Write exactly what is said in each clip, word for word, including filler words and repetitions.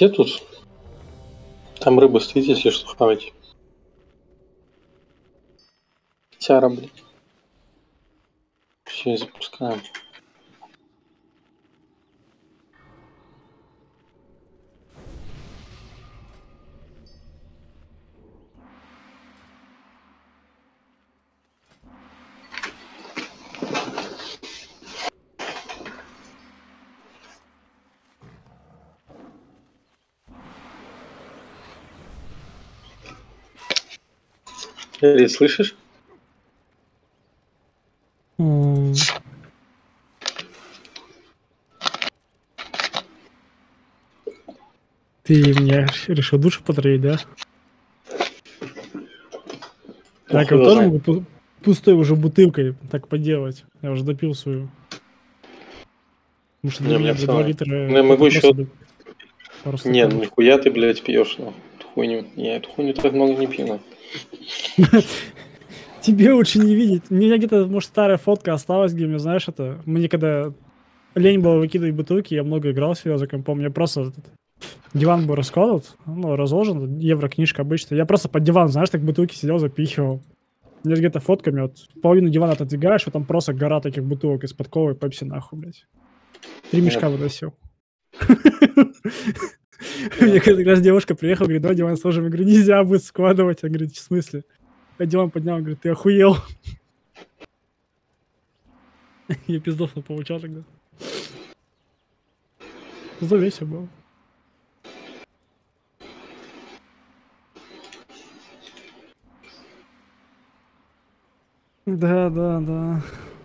все тут? Там рыба стоит, если что, хавать. Тяра, блядь. Все, запускаем. Рит, слышишь? Mm. Ты мне решил душу потравить, да? Так, я тоже могу пустой уже бутылкой так поделать. Я уже допил свою. Потому что для не, меня, блядь, два литра... Ну, я могу еще... Не, ну нихуя ты, блядь, пьешь, ну. Эту хуйню. Я эту хуйню так много не пью, Тебе лучше не видеть. У меня где-то, может, старая фотка осталась, где мне, знаешь, это... Мне когда лень было выкидывать бутылки, я много играл с за компом. Я просто... Этот, диван был раскладывать, ну, разложен, евро-книжка обычно. Я просто под диван, знаешь, так бутылки сидел, запихивал. У меня где-то фотками, вот, половину дивана отодвигаешь, вот там просто гора таких бутылок из-под колы, пепси, нахуй, блядь. Три мешка выносил. Мне как раз девушка приехала, говорит, давай диван сложим. Я говорю, нельзя будет складывать. Я говорю, в смысле? Я диван поднял, говорит, ты охуел. Я пиздов получал тогда. Зато весело было. Да, да, да.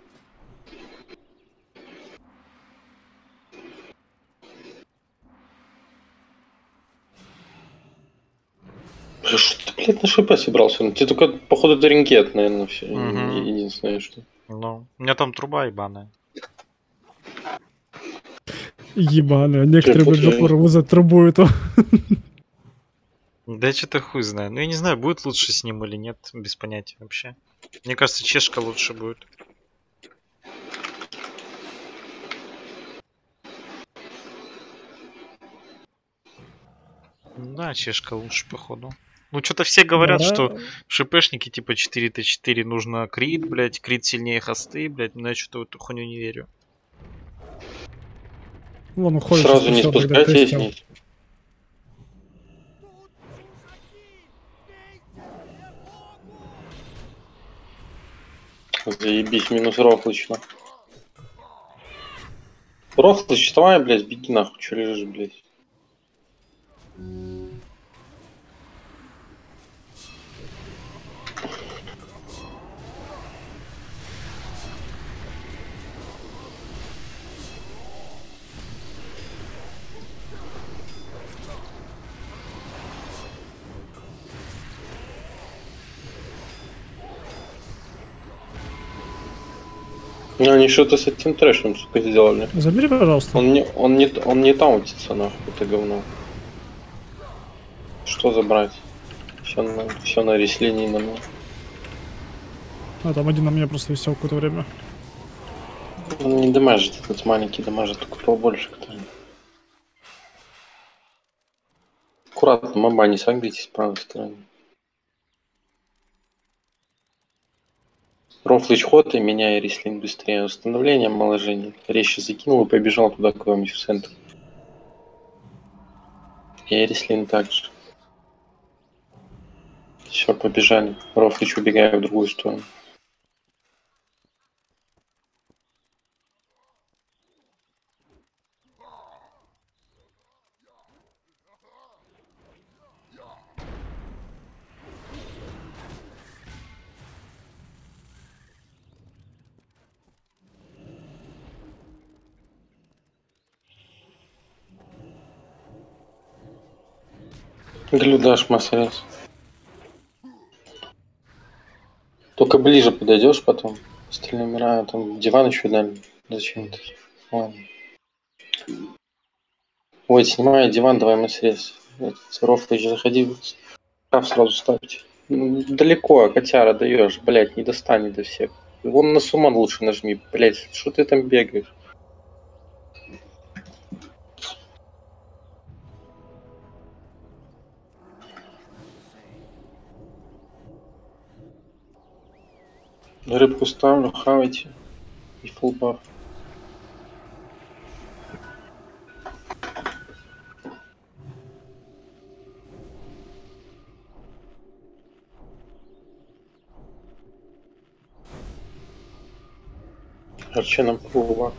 Что ты, блядь, на ШП собрался? Ты только, походу, до ринкет, наверное, все. Угу. Единственное, что. Ну, у меня там труба ебаная. Ебаная. Некоторые, блядь, жопу рвут за трубу эту. Да я что-то хуй знаю. Ну я не знаю, будет лучше с ним или нет, без понятия вообще. Мне кажется, чешка лучше будет. Да, чешка лучше, походу. Ну, что-то все говорят, да, что шипешники типа четыре тэ четыре нужно крит, блять, крит сильнее хосты, блять, но я что-то в эту хуйню не верю. Вон уходит. Сразу не спускайте с ней. Заебись, минус Рохлычна. Рохлыч, вставай, блядь, беги нахуй, че лежишь, блядь. Ну, они что-то с этим трэшем, сука, сделали. Забери, пожалуйста. Он не, он не, он не таунтится, нахуй, это говно. Что забрать? Все на, все на рестлине на мне. А, там один на меня просто висел какое-то время. Он не дамажит, этот маленький дамажит, только побольше кто-нибудь. Аккуратно, маба, не сагритесь с правой стороны. Рофлыч ход и меняя рислин быстрее. Установление омоложения. Резче закинул и побежал туда, куда-нибудь в центр. И рислин также. Все, побежали. Рофлыч убегая в другую сторону. Глюдаш, массарец. Только ближе подойдешь потом. Остальные умирают. Там диван еще дали. Зачем-то. Ладно. Ой, снимай диван, давай массарец. Рофлыч, заходи. Шкаф сразу ставьте. Ну, далеко, котяра даешь, блять, не достанет до всех. Вон на сумман лучше нажми, блять, что ты там бегаешь? Рыбку ставлю, хавайте. И фулл баф. Арчи фулл баф.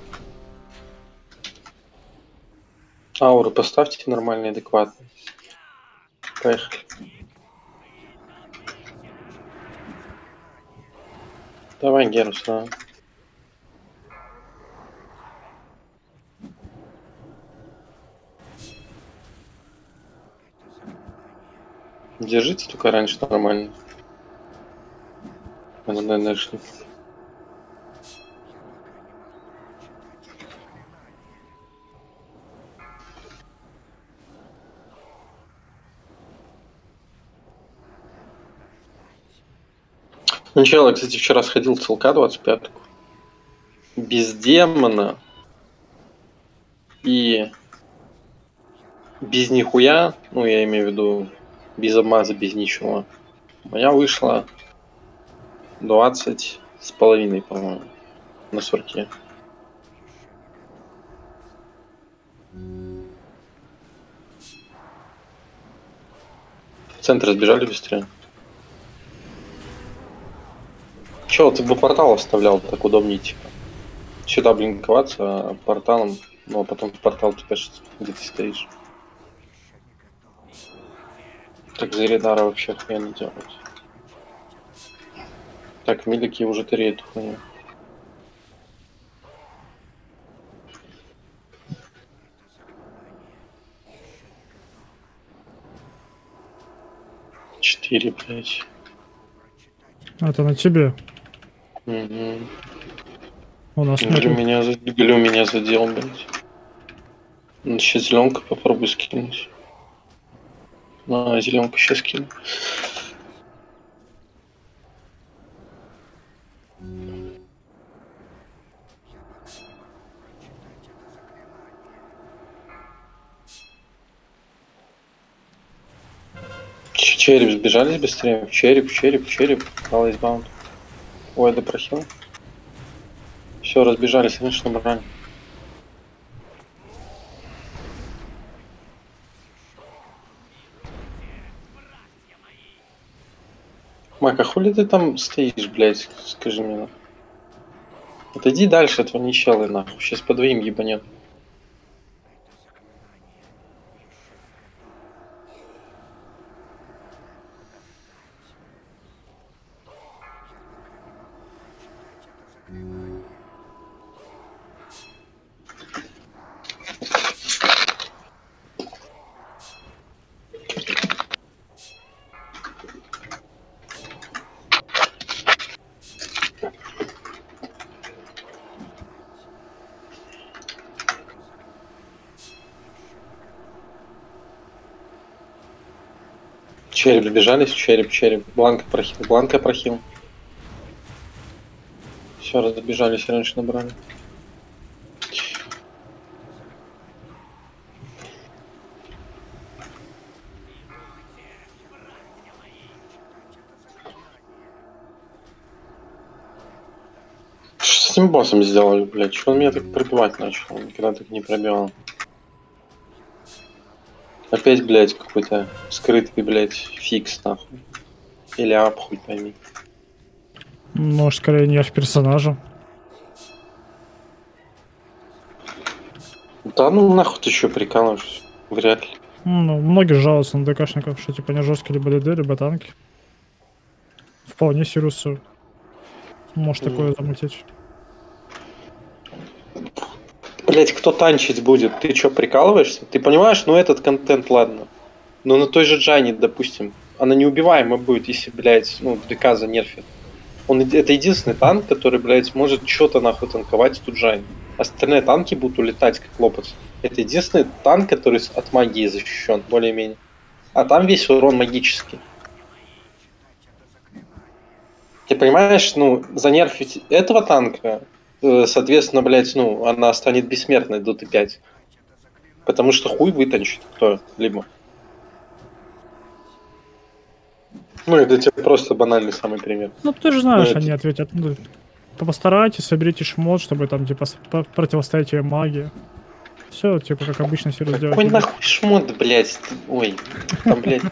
Ауру поставьте нормальный, адекватный. Поехали. Давай, Герус, да. Держите только раньше нормально. Она, наверное, шли. Сначала, я, кстати, вчера сходил в ЦЛК двадцать пятку. Без демона. И без нихуя, ну, я имею в виду, без обмаза, без ничего. Моя вышла двадцать с половиной, по-моему, на сорке. В центр разбежали быстрее. Че, ты бы портал оставлял, так удобнее, типа. Сюда блинковаться, а порталом, ну а потом в портал ты кажется, где ты стоишь. Так за Иридара вообще охуенно делать. Так, милики уже тыреют хуйню. Четыре, блядь. Это на тебе. Угу. У нас Глю нету. меня, за- глю меня задел, блядь. Ну, сейчас зеленку попробую скинуть. А, зеленку сейчас кину. Ч- Череп сбежались быстрее. Череп, череп, череп. Алайс баунд. Ой, да прохил. Все, разбежались, конечно, брань. Мак, а хули ты там стоишь, блядь, скажи мне. нахуй. Отойди дальше, этого нищелы, нахуй. Сейчас по двоим ебанет. Череп сбежались, череп, череп. Бланка прохил, бланка прохил. Все, разбежались, раньше набрали. Что с этим боссом сделали, блядь? Что он меня так пробивать начал? Он никогда так не пробивал. Опять, блядь, какой-то скрытый, блядь, фикс, нахуй. Или ап, хуй пойми. Может, скорее не аж персонажа. Да ну нахуй ты еще прикалываешься? Вряд ли. Ну, многие жалуются на ДКшников, что типа не жесткие либо ДД, либо танки. Вполне Сирусу может Мгм. такое замутить. Блять, кто танчить будет? Ты что, прикалываешься? Ты понимаешь, ну этот контент, ладно. Но на той же Джайне, допустим, она неубиваемая будет, если, блядь, ну, ДК занерфит. Он, еди- это единственный танк, который, блядь, может что-то нахуй танковать эту Джайн. Остальные танки будут улетать, как лопаться. Это единственный танк, который с- от магии защищен, более-менее. А там весь урон магический. Ты понимаешь, ну, занерфить этого танка, э, соответственно, блядь, ну, она станет бессмертной до Т пять. Потому что хуй вытанчит кто-либо. Ну, это тебе просто банальный самый пример. Ну, ты же знаешь, Ну, это- они ответят. Ну, постарайтесь, соберите шмот, чтобы там, типа, с- по- противостоять ее магии. Все, типа, как обычно все сделать. Какой будут. нахуй шмот, блядь? ты- Ой, там, блядь.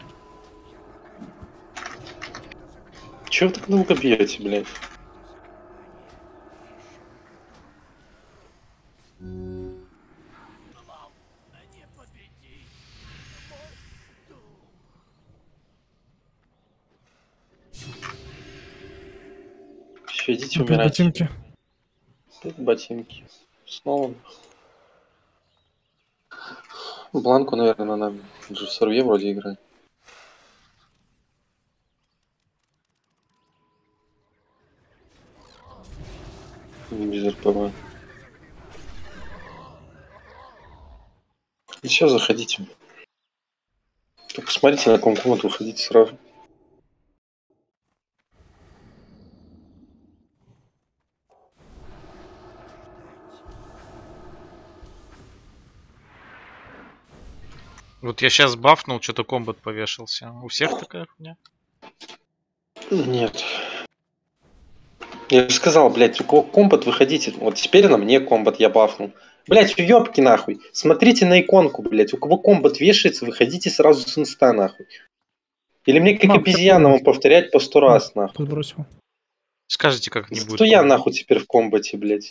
Чего вы так долго бьете, блядь? Все, идите Опять умирать. ботинки. Опять ботинки. Снова. Бланку, наверное, надо. Же в Сорве вроде играть. Без РПВ. И сейчас заходите. Только смотрите, на каком комнату выходите сразу. Вот я сейчас бафнул, что-то комбат повешался. У всех такая хуйня? Нет. Я же сказал, блядь, у кого комбат, выходите. Вот теперь на мне комбат, я бафнул. Блядь, ёбки нахуй. Смотрите на иконку, блядь. У кого комбат вешается, выходите сразу с инста нахуй. Или мне как Мак, обезьянам какой? повторять по сто раз нахуй. Подбросил. Скажите, как не будет. Зато я комбат. нахуй теперь в комбате, блядь.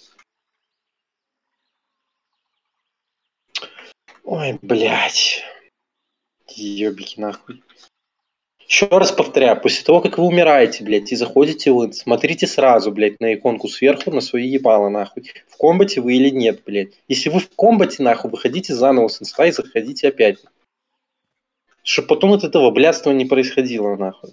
Ой, блядь. Ёбики нахуй. Еще раз повторяю, после того, как вы умираете, блядь, и заходите в инт, смотрите сразу, блядь, на иконку сверху, на свои ебало, нахуй. В комбате вы или нет, блядь. Если вы в комбате, нахуй, выходите заново с инста и заходите опять. Чтобы потом от этого блядства не происходило, нахуй.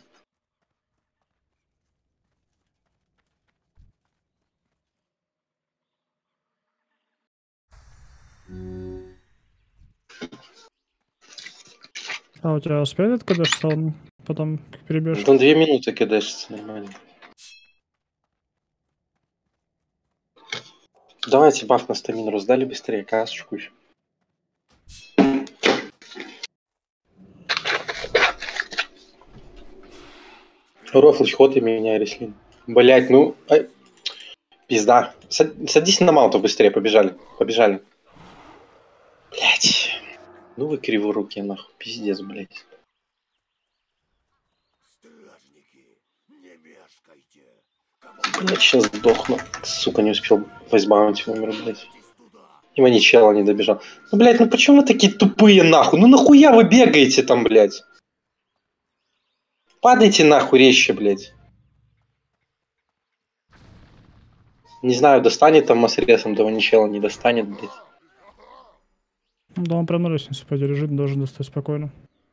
А у тебя успеет, когда что он потом перебьешь? На две минуты кидаешься нормально. Давайте баф на стамину раздали быстрее, касочку еще. Рофлыч, ход и меня, Реслин. Блять, ну... Ай. Пизда. Сад- Садись на маунту быстрее, побежали. Побежали. Блять. Ну вы криворукие, нахуй. Пиздец, блять. Блять, сейчас сдохну. Сука, не успел вайсбаунти умер, блять. И маничела не добежал. Ну, блять, ну почему вы такие тупые, нахуй? Ну нахуя вы бегаете там, блять? Падайте нахуй резче, блять. Не знаю, достанет там массресом, того ничела не достанет, блять. Ну, да, он прям на лестнице подержит, должен достать спокойно.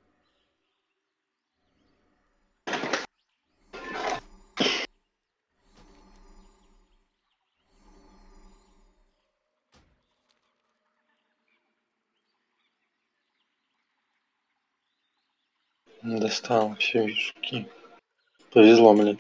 Не достал, все, вижуки. Повезло, блин.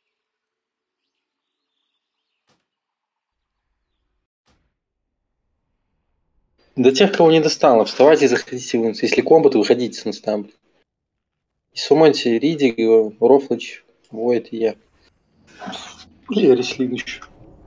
До тех, кого не достало, вставайте и заходите в инс. Если комбат, выходите с инста, блин. И Сумонти, Ридик, Рофлыч, Войт и я. Я Реслин еще.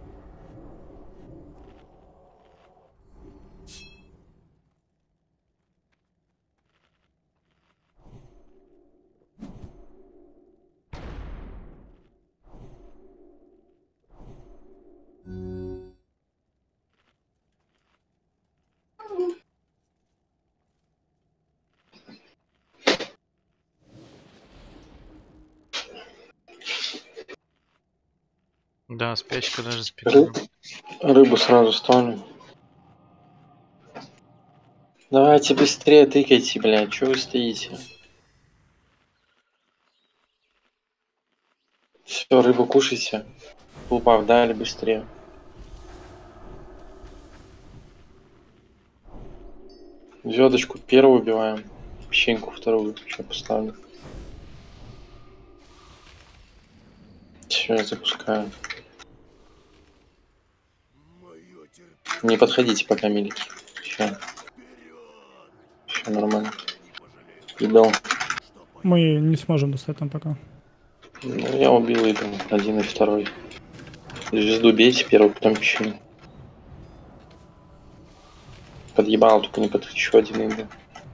Да, спячка даже с Ры- пиканом. Рыбу сразу ставлю. Давайте быстрее тыкайте, блядь, что вы стоите? Все, рыбу кушайте. Упав, дали быстрее. Звездочку первую убиваем. Песчинку вторую. Еще поставлю. Все, я запускаю. Не подходите пока, милики. Все. Все нормально. Идол. Мы не сможем достать там пока. Ну, я убил и там один и второй. Звезду бейте первый, потом печенье. Подъебал, только не под еще один имя.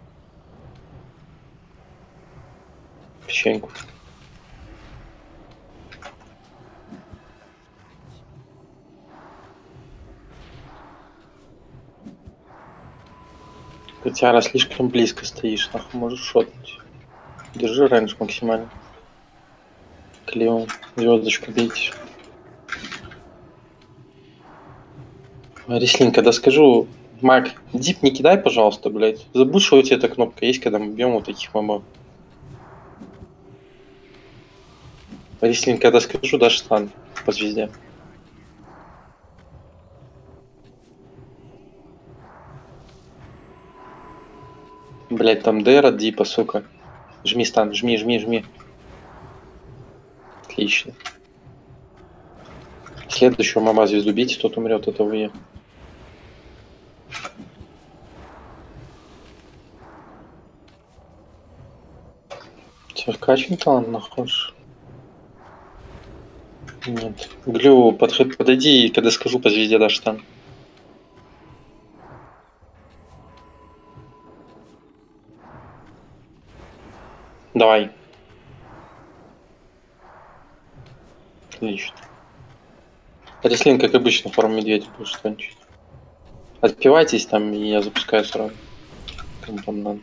Печеньку. Котяра, слишком близко стоишь, нахуй можешь шотнуть. Держи рейндж максимально. Клеон, звездочку бейте. Рислин, когда скажу, Мак, дип не кидай, пожалуйста, блядь. Забудь, что у тебя эта кнопка есть, когда мы бьем вот таких мобов. Рислин, когда скажу, дашь стан по звезде. Блять, там Д от дипа, сука. Жми стан, жми, жми, жми. Отлично. Следующего моба звезду бейте, тот умрет, это вы. Че, качни талант находишь? Нет. Глю, подходи, подойди, и когда скажу по звезде дашь там. Давай. Отлично. Рислин, как обычно, форму медведя будешь станчить. Отпивайтесь там, и я запускаю сразу. Кому там надо.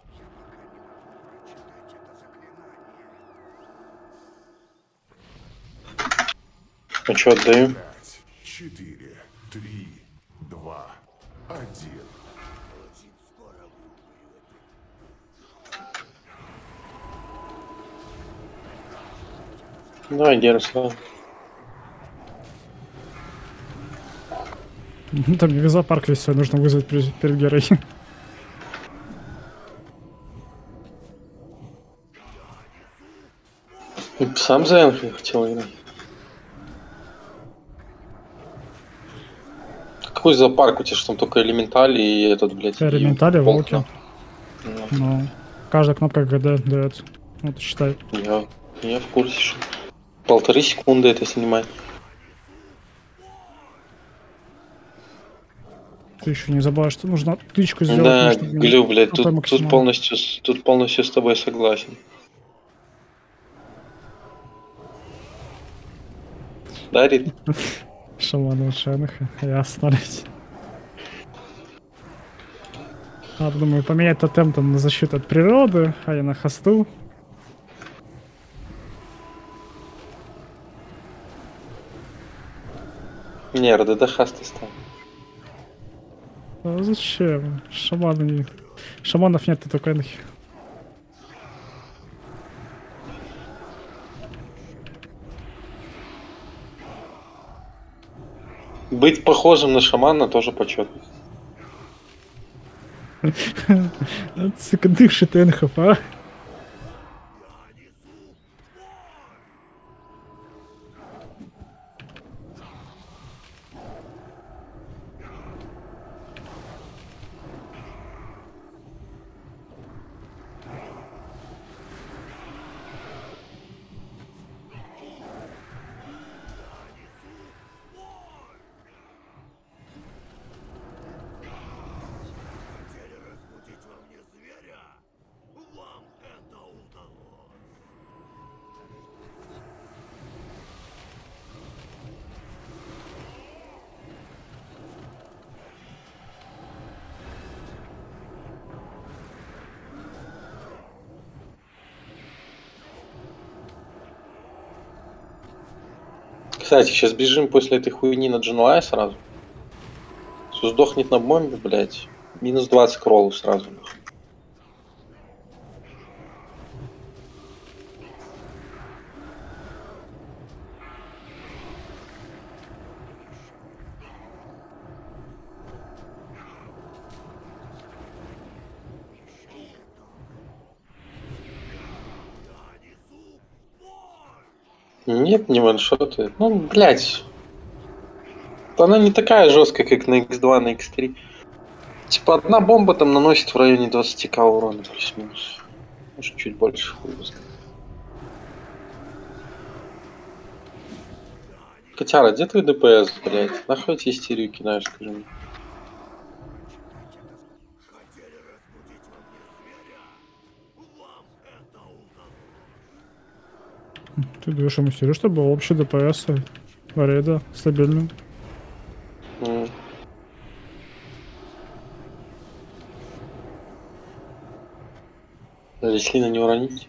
Ну что, отдаю? пять, четыре, три, два, один. Давай, Гера, сразу. Ну, там не зоопарк весь свой нужно вызвать перед, перед Герой. Сам за Энфи хотел играть. Какой зоопарк у тебя, что там только элементаль и этот, блядь, и Элементали, волк, волки. да. Ну, каждая кнопка ГД дает. Вот, считай. Я, я в курсе, что полторы секунды это снимает. Ты еще не забываешь, что нужно тычку сделать. Да, чтобы Глю, блядь, КП тут, максимально. тут, полностью, с- тут полностью с тобой согласен. Да, Рит? Шаман Шенах, ясно. блядь. Надо, думаю, поменять тотем там на защиту от природы, а я на хосту. Не, РДД хасты стал. А зачем? Шаманы не... Шаманов нет, только энхи. Быть похожим на шамана тоже почетно. Сука, дышит энхов, а? Кстати, сейчас бежим после этой хуйни на Дженуая сразу. Все сдохнет на бомбе, блядь. Минус двадцать кроллов сразу. Нет, не ваншоты. Ну, блядь. Она не такая жесткая, как на икс два, на икс три. Типа одна бомба там наносит в районе двадцать ка урона плюс-минус. Может, чуть больше хуй его знает. Котяра, где твой ДПС, блядь? Нахуй эти истерию кидаешь, скажи мне. Ты даешь ему серию, чтобы был общий ДПС. Рейда стабильным. М. Реслина не уронить.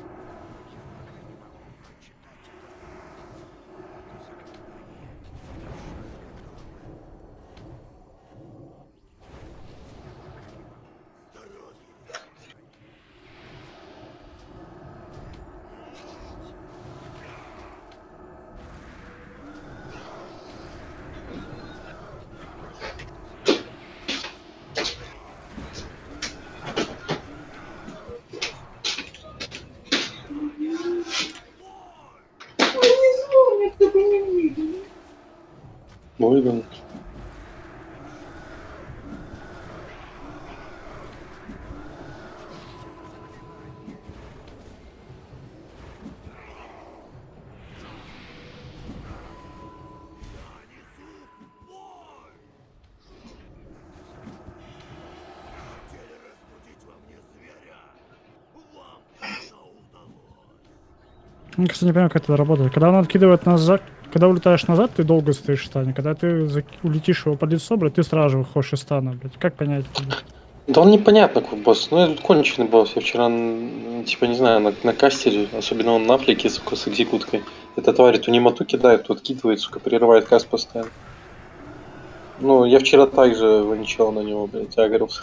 Выгон. Я, кстати, не понимаю, как это работает. Когда он откидывает назад, когда улетаешь назад, ты долго стоишь в стане. Когда ты зак- улетишь его под лицо, блядь, ты сразу же выходишь из стана, блядь. Как понять это? блядь? Да он непонятно какой босс. Ну, этот конченый босс. Я вчера, м, типа, не знаю, на, на кастере, особенно он на флике, сука, с экзекуткой. Эта тварь ту немоту кидает, то откидывает, сука, прерывает каст постоянно. Ну, я вчера также выничал на него, блядь, агрился.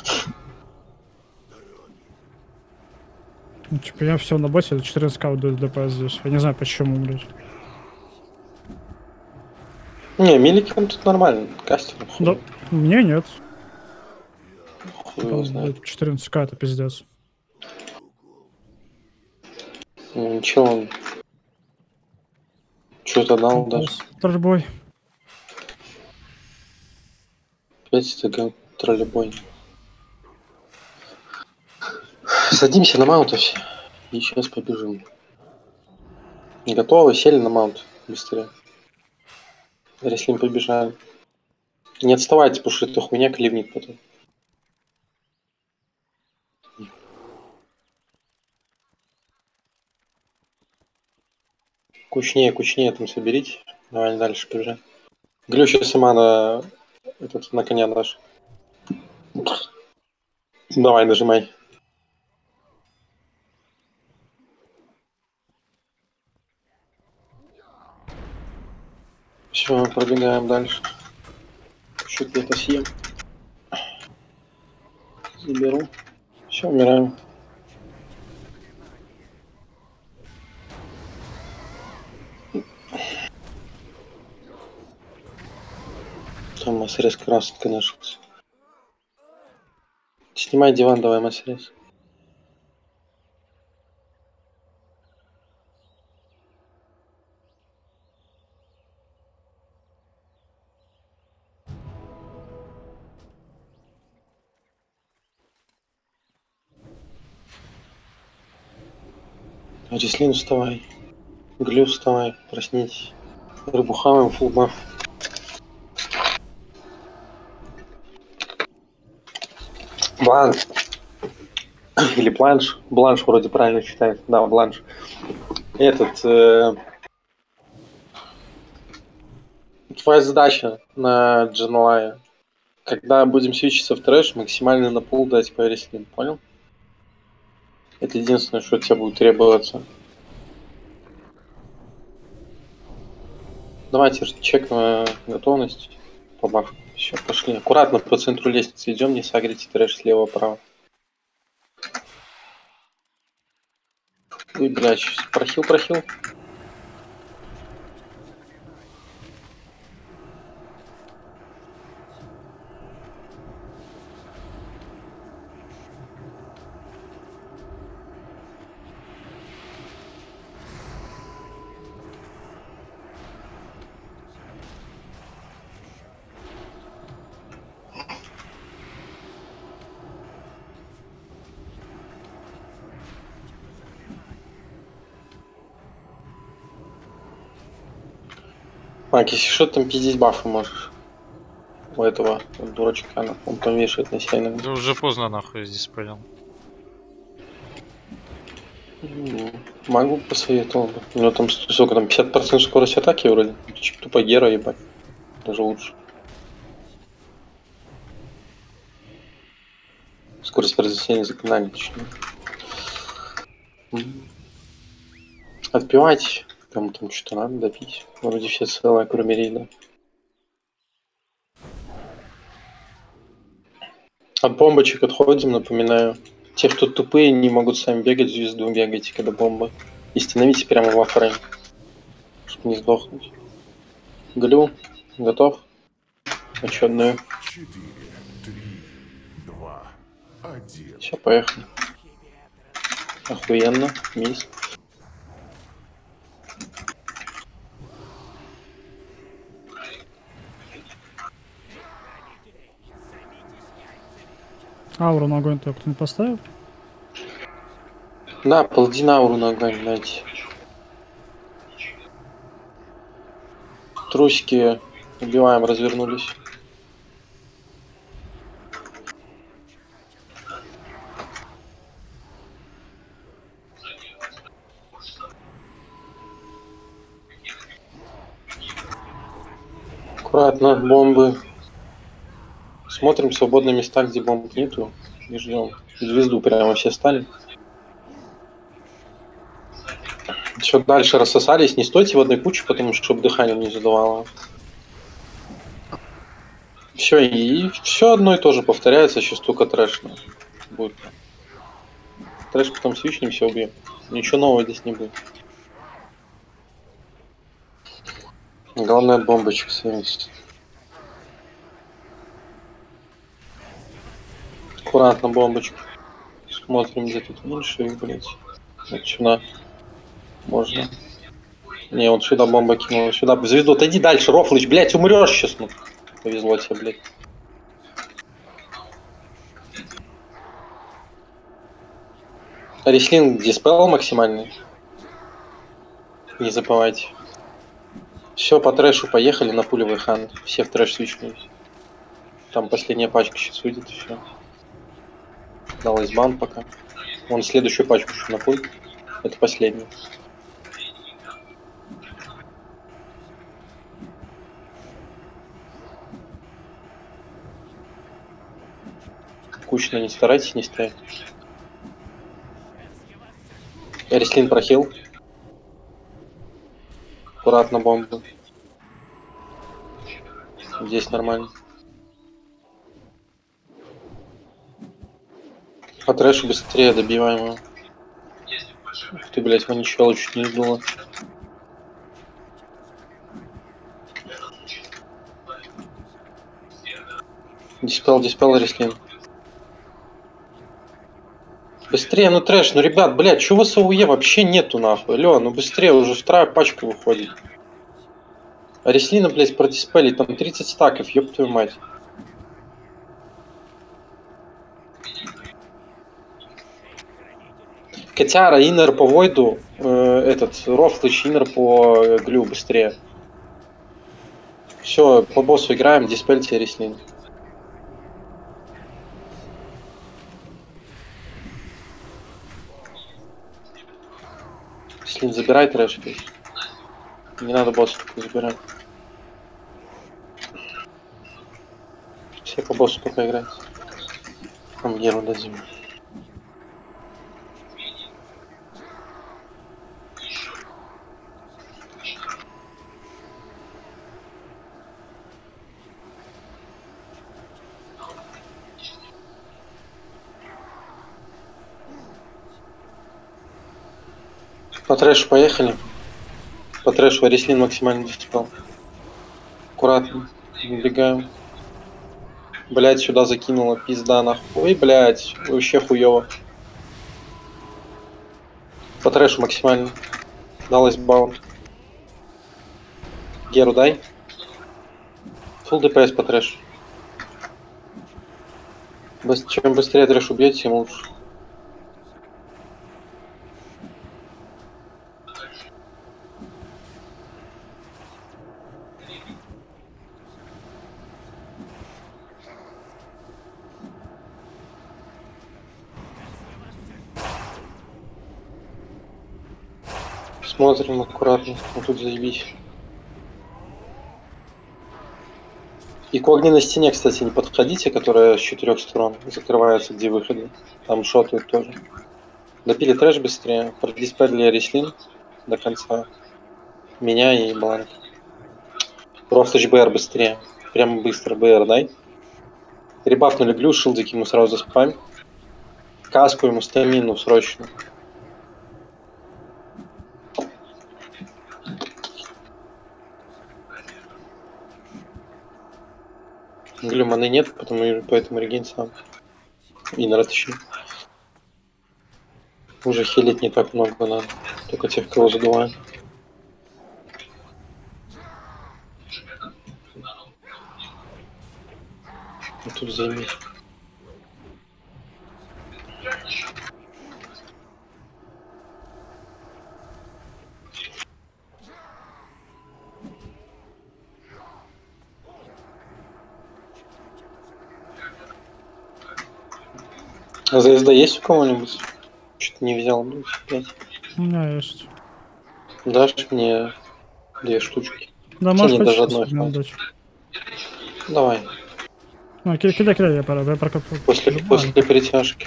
Ну, типа, я все на боссе, это четырнадцать к дает ДПС здесь. Я не знаю, почему, блядь. Не, миликом тут нормально, кастер. хуй, Да, мне нет. хуй его Там, знает. блядь, четырнадцать к это пиздец. Ну, ничего, он что-то дал даже. Тролльбой. пять ТГ троллейбой. Садимся на маунт все. И сейчас побежим. Готовы? Сели на маунт. Быстрее. Реслим побежали. Не отставайте, потому что эта хуйня кливнет потом. Кучнее, кучнее там соберите. Давай дальше побежим. Глюча сама на этот на коня наш. Давай, нажимай. Все, пробегаем дальше. Чуть это съем. Заберу. Все, умираем. Там массрез красотка нашелся. Снимай диван, давай массрез. Реслин, вставай. Глю, вставай. Проснитесь. Рыбу хаваем, фулл баф. Бланш. Или бланш. Бланш вроде правильно читает. Да, бланш. Этот... Э... Твоя задача на Дженалае. Когда будем свечиться в трэш, максимально на пул дать по реслин. Понял? Это единственное, что от тебя будет требоваться. Давайте чек на готовность. По бафу. Все, пошли. Аккуратно по центру лестницы идем, не сагрите трэш слева-право. Ой, блядь, прохил, прохил. Мак, если что, там пиздить бафы можешь. У этого дурачка, на- он там вешает на себя иногда. Да уже поздно нахуй я здесь понял. М, Магу посоветовал бы. У него там сколько там, пятьдесят процентов скорость атаки вроде. Чип тупо Гера, ебать. Даже лучше. Скорость произнесения заклинаний, точнее. М. Отпивать. Кому там что-то надо допить. Вроде все целое, кроме рейда. От бомбочек отходим, напоминаю. Те, кто тупые, не могут сами бегать, звезду бегайте, когда бомба. И становитесь прямо во фрейм, чтобы не сдохнуть. Глю, готов? Очередную. Четыре, три, два, один. Все, поехали. Охуенно, мисс. Ауру на огонь только кто-нибудь поставил? Да, паладин ауру на огонь дайте. Трусики убиваем, развернулись. Аккуратно, бомбы. Смотрим свободные места, где бомб нету. И ждем. Звезду прямо все стали. Еще дальше рассосались. Не стойте в одной куче, потому что чтобы дыхание не задавало. Все, и все одно и то же повторяется, сейчас только трэш будет. Трэш потом свичнем, все убьем. Ничего нового здесь не будет. Главное бомбочек съесть. Аккуратно бомбочку. Смотрим, где тут меньше их, блять. Вот сюда. Можно. Не, вот сюда бомба кинула. Сюда. В звезду. Отойди дальше, Рофлыч, блять, умрешь сейчас. Ну. Повезло тебе, блять. Реслин диспел максимальный. Не забывайте. Все, по трэшу поехали на пулевый хан. Все в трэш свичнулись. Там последняя пачка сейчас выйдет и все. Дал избан пока. Вон следующую пачку еще на пуль. Это последний. Кучно не старайтесь, не стоять. Реслин прохил. Аккуратно бомбы. Здесь нормально. По трэшу быстрее добиваем его. Ух ты, блять, маничелу чуть не сдуло. Диспел, диспел, Реслин. Быстрее, ну трэш, ну ребят, блядь, чего в СОУЕ вообще нету нахуй? Алло, ну быстрее, уже вторая пачка выходит. А Реслина, блядь, продиспелить, там тридцать стаков, ёб твою мать. Котяра, иннер по войду, э, этот, Рофлыч, иннер по э, глю, быстрее. Все, по боссу играем, диспельте Реслин. Реслин, забирай трэш. Не надо босса только забирать. Все по боссу только играть. Там Геру дадим. По трэшу поехали. По трэшу Реслин максимально диспел. Аккуратно. Убегаем. Блять, сюда закинула, пизда нахуй. Ой, блять, вообще хуёво. По трэшу максимально. Далась баунт. Геру дай. Фулл ДПС по трэшу. Быс- Чем быстрее трэш убьете, тем лучше. Смотрим аккуратно. Вот тут заебись. И к огненной стене, кстати, не подходите, которая с четырех сторон закрывается, где выходы. Там шотают тоже. Допили трэш быстрее. Продиспелили Рислин до конца. Меня и Бланк. Рофлэч БР быстрее. Прям быстро БР дай. Ребафнули глю, шилдик ему сразу спам. Каску ему, стамину срочно. Глю маны нет, потому, поэтому реген сам. И на растащи. Уже хилить не так много надо. Только тех, кого задувают. И тут займись. А ЗСД есть у кого-нибудь? Что-то не взял, блядь, пять. У меня есть. Дашь мне две штучки? Да, Что, можешь не, даже хоть одной сейчас хватит. дать. Давай, Ну, кидай, кидай, кидай, я пора, я прокопаю. после, после перетяжки.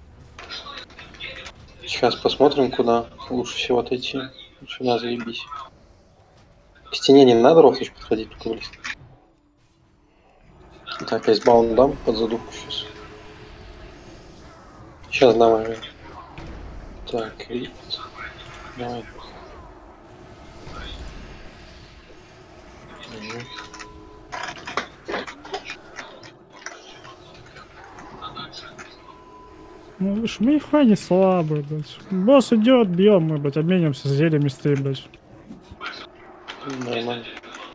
Сейчас посмотрим, куда лучше всего отойти. Сюда заебись. К стене не надо рофлыч подходить, только вылез. Так, айсбаун дам под задувку сейчас. Сейчас давай. Так, и... Давай. Угу. Ну, видишь, мы нихуя не слабые, блядь. Босс идет, бьем, мы, блядь, обменимся зельями с ты, блядь. Нормально.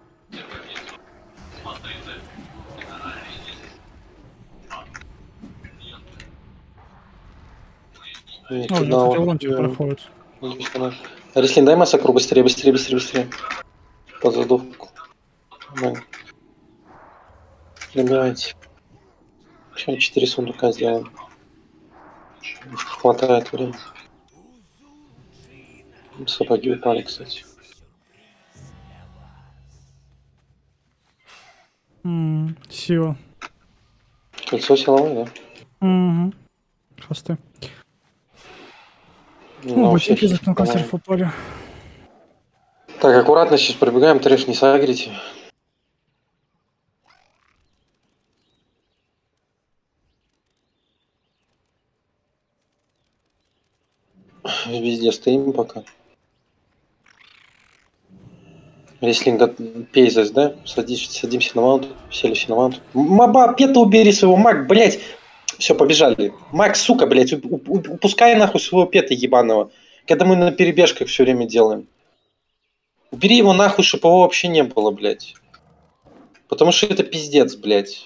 О, у него, кстати, лунтик проходит. Рислин, дай массакру быстрее, быстрее, быстрее, быстрее. Под задувку. Набирайте. Сейчас четыре сундука сделаем. Хватает времени. Сапоги упали, кстати. Ммм, сила. Кольцо силовое, да? Угу. Хосты. Ну, О, у всех ботинки за есть кнопкастеров нормально. упали. Так, аккуратно сейчас пробегаем, трэш не сагрите. Везде стоим пока. Рислинг, да, пейзас, да? Садись, садимся на маунт, сели все на маунт. Маба, пета убери своего, маг, блять. Все, побежали. Маг, сука, блять, упускай нахуй своего пета ебаного. Когда мы на перебежках все время делаем. Убери его нахуй, чтобы его вообще не было, блять. Потому что это пиздец, блять.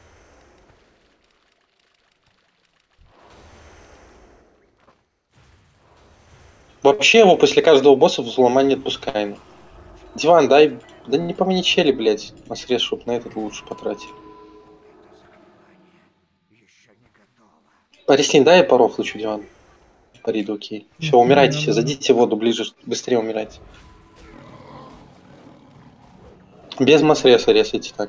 Вообще его после каждого босса в взломань не отпускаем. Диван, дай... Да не по мне чели, блядь. На срез, чтоб на этот лучше потратить. Парислин, дай я паров лучу, Диван. По риду, окей. Все, умирайте все, зайдите в воду ближе, быстрее умирайте. Без масреса резайте так.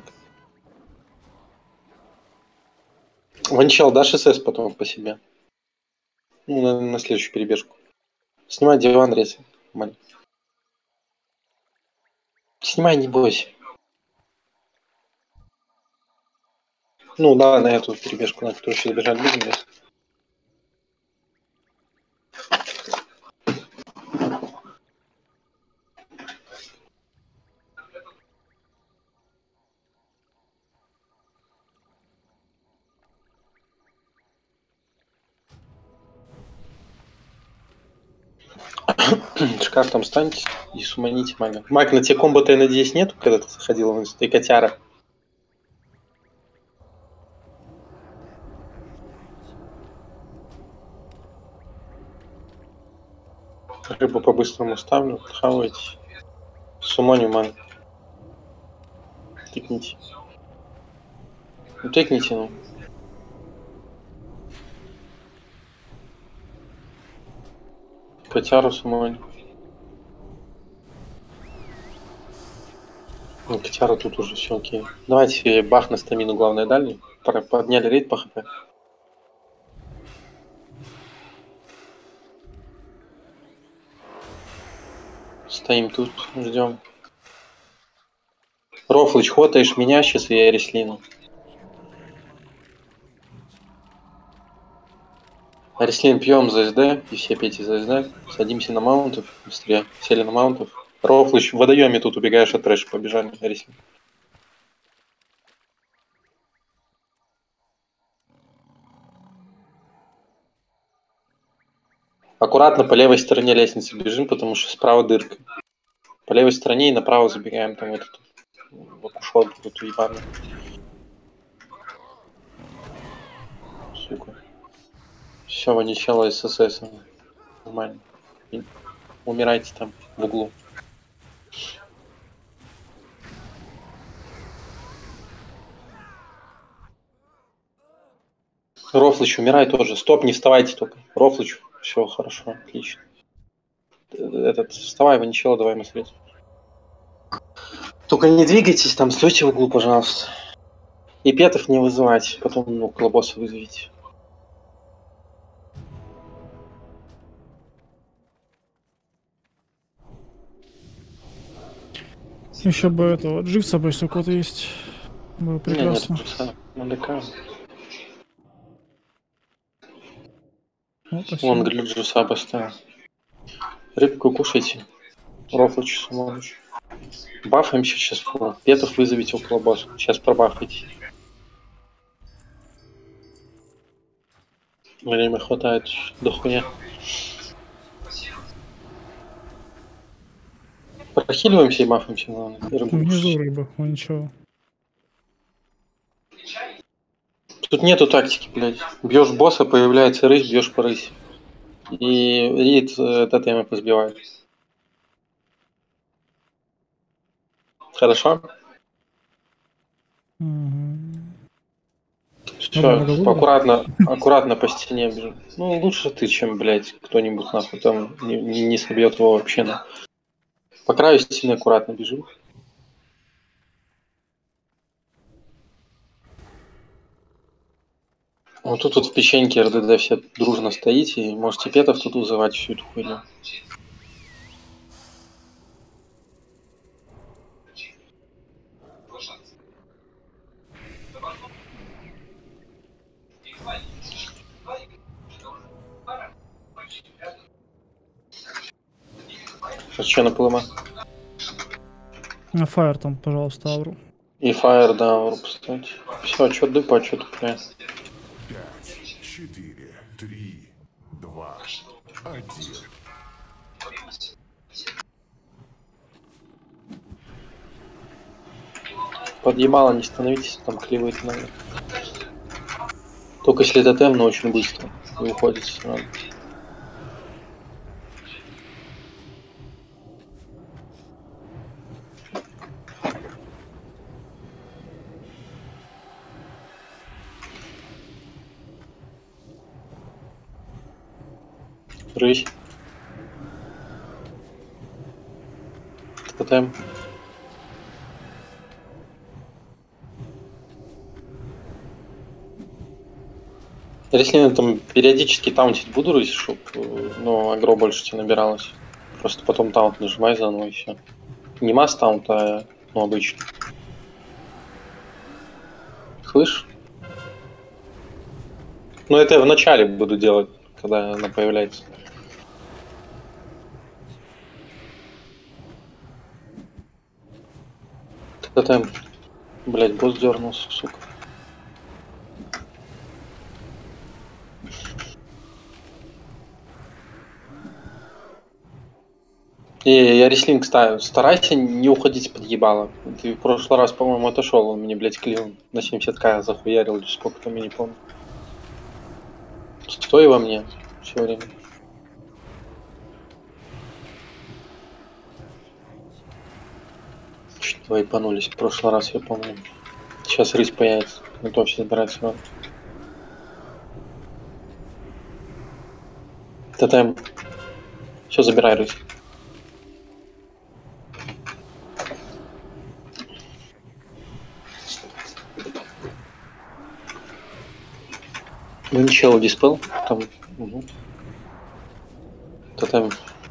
Ванчал, дашь СС потом по себе? Ну, на, на следующую перебежку. Снимай диван, резай. Маленький. Снимай, не бойся. Ну да, на эту перебежку, на которую сейчас бежать будем. Шкаф там станьте и суманите мага. Маг, на те комбо-то, я надеюсь, нету, когда ты заходил в инст, и котяра. Рыбу по-быстрому ставлю, хавайте. Суманю ман. Тыкните. Ну, тыкните, ну. Котяру суманю. Ну, котяра тут уже все окей. Давайте бах на стамину, главное, дальний. Пора- Подняли рейд по хп. Стоим тут, ждем. Рофлыч, хотаешь меня сейчас, и я Реслину. Реслин, пьем за СД, и все пейте за СД. Садимся на маунтов, быстрее. Сели на маунтов. Рофлыч, в водоеме тут убегаешь от трэша, побежали, Реслин. Аккуратно по левой стороне лестницы бежим, потому что справа дырка. По левой стороне и направо забегаем, там вот эту в окушон, вот эту ебаную. Сука. Все, вынесело ССС. Нормально. И умирайте там в углу. Рофлыч, умирай тоже. Стоп, не вставайте только. Рофлыч, все хорошо, отлично. Этот, вставай, вынесело, давай мы средь. Только не двигайтесь, там стойте в углу, пожалуйста. И петов не вызывать, потом ну, колобоса вызовите. Еще бы это вот живца бы, если у кого-то есть. Было прекрасно. Нет, нет, на ДК. О, спасибо. Вон глюджуса поставил. Рыбку кушайте. Рофлыч, самолыч. Бафаемся сейчас. Петов вызовите около босса. Сейчас пробафайте. Время хватает до хуя. Прохиливаемся и бафаемся, главное. И рыбу Внизу кушайте. рыба, ну ничего. Тут нету тактики, блядь. Бьешь босса, появляется рысь, бьешь по рысь. И рид э, тотемы позбивает. Хорошо? Угу. Все, Ну, много было? аккуратно, аккуратно по стене бежим. Ну, лучше ты, чем, блядь, кто-нибудь нахуй там не, не, не собьет его вообще на. По краю стены аккуратно бежим. Вот тут вот в печеньке РДД все дружно стоите, и можете петов тут вызывать всю эту хуйню. Сейчас что на ПЛМ? На фаер там, пожалуйста, ауру. И фаер, да, ауру поставить. Все, что дыпа, что тупая. Пять, четыре, три, два, один. Подъебало, не становитесь, там кливает надо. Только если тотем, но очень быстро. И уходите сразу. Рысь. Тотем. Если я там периодически таунтить буду, рысь, чтоб ну, агро больше тебе набиралось. Просто потом таунт нажимай заново и все. Не масс таунт, а ну, обычно. Слышь? Ну это я в начале буду делать, когда она появляется. Тотем. Блять, босс дернулся, сука. И я реслинг ставлю. Старайся не уходить под ебало. Ты в прошлый раз, по-моему, отошел, он мне, блядь, клеил на семьдесят ка захуярил, или сколько там, я не помню. Стой во мне все время. Чуть твои панулись в прошлый раз, я помню. Сейчас рысь появится. Готов все забирать сразу. Тотем. Все, забирай рысь. Винчелло диспел. Там. Угу. Тотем.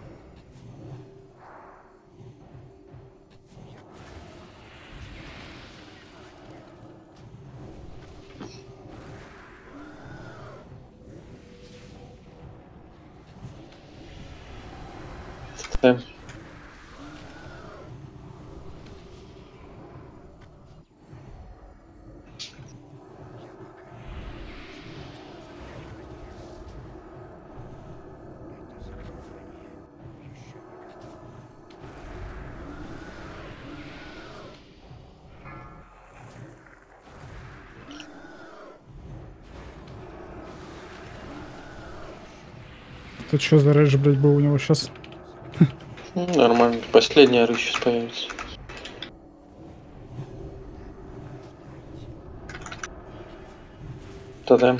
Тотем. Тут что за рэдж, блядь, был у него сейчас? Ну, нормально. Последняя рысь сейчас появится. Тотем.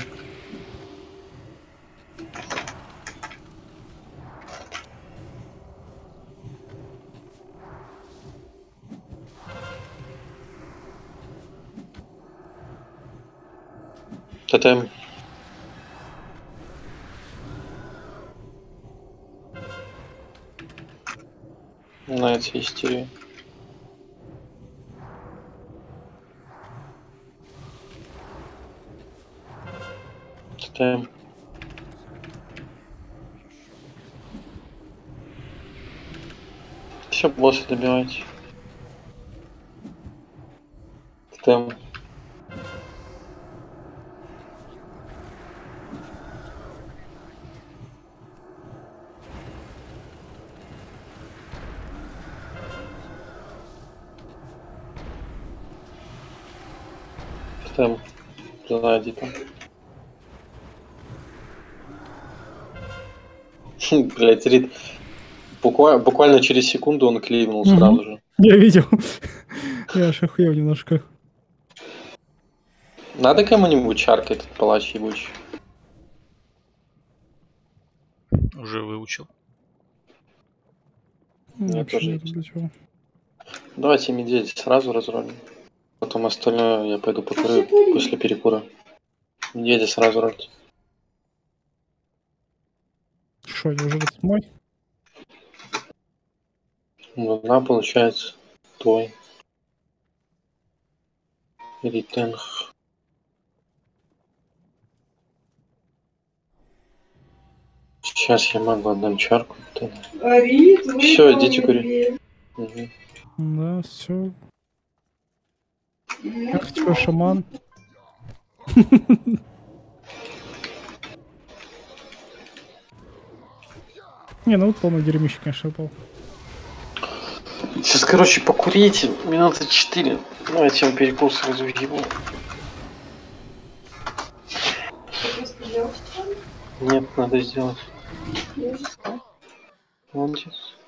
Тотем. Нравится истерия. Тотем. Все, босса добивайте. Тотем. Тотем. Сзади там. Блять, Рид. Буквально, буквально через секунду он кливнул Мгм. сразу же. Я видел. Я аж охуел немножко. Надо кому-нибудь чарка этот палач ебучий. Уже выучил. Я Вообще тоже нет, есть. для чего. Давайте медведя сразу разролим. Потом остальное я пойду покурю после перекура. Медведя сразу ролить. Что, неужели это мой? Луна получается твой. Или Тенх. Сейчас я могу отдам чарку. Все, идите кури. Угу. Да, все. Ах, чё, шаман? Не, ну вот полный дерьмище, конечно, упал. Сейчас, короче, покурите. Минуты четыре. Давайте я вам перекус разъебу. Нет, надо сделать. Молодец.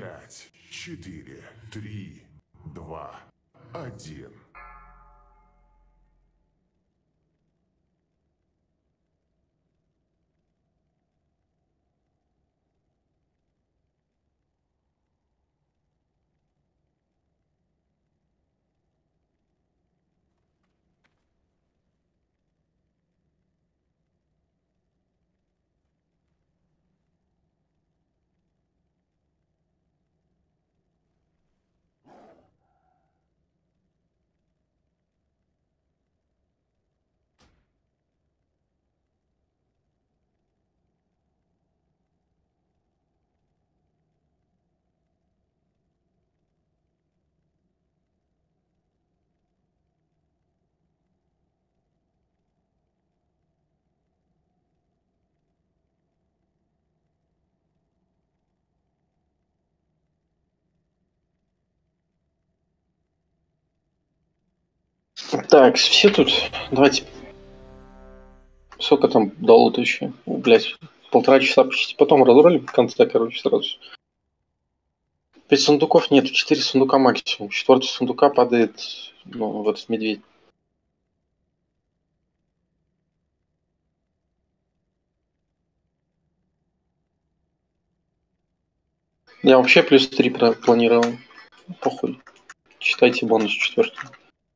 Пять, четыре, три, два, один. Так, все тут. Давайте. Сколько там долларов еще? О, блядь, полтора часа почти. Потом разрулим в конце, короче, сразу. Пять сундуков нету, четыре сундука максимум. Четвертый сундука падает, ну, в этот медведь. Я вообще плюс три планировал. Похуй. Считайте бонус четвертый.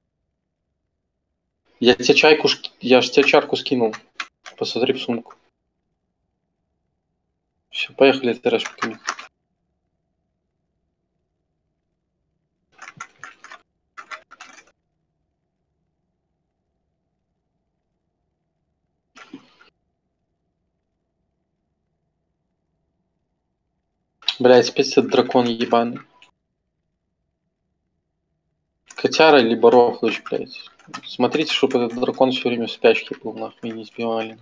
Я тебе чайку, я же тебе чарку скинул. Посмотри в сумку. Все, поехали тэрэшками. Блядь, опять этот дракон ебаный. Котяра либо Рохлыч, блядь. Смотрите, чтобы этот дракон все время в спячке был, нахуй, не сбивали.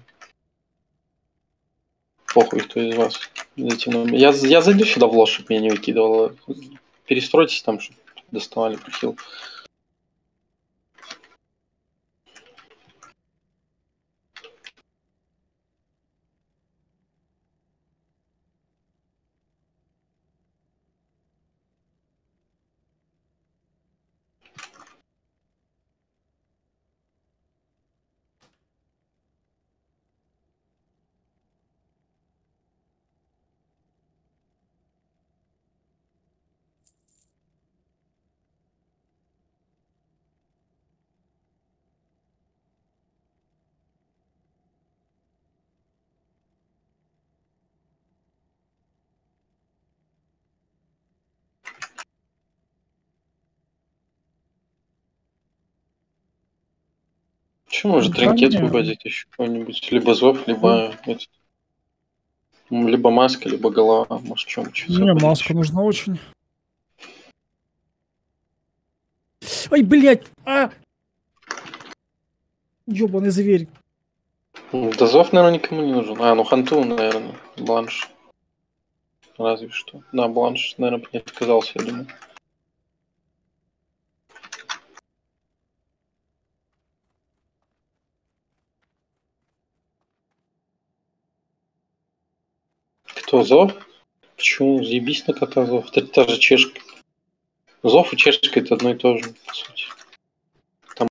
Похуй, кто из вас. Я, я зайду сюда в ложь, чтобы меня не выкидывало. Перестройтесь там, чтобы доставали прохил. Че, может, Да тринкет не. выбодить еще какой-нибудь? Либо зов, либо... этот, либо маска, либо голова. Может, чем Мне маску нужна очень. Ой, блядь! А! Ёбаный зверь. Да зов, наверное, никому не нужен. А, ну ханту, наверное. Бланш. Разве что. Да, бланш, наверное, не отказался, я думаю. Кто, зов? Почему? Заебись на кота зов. Это та же чешка. Зов и чешка это одно и то же, по сути.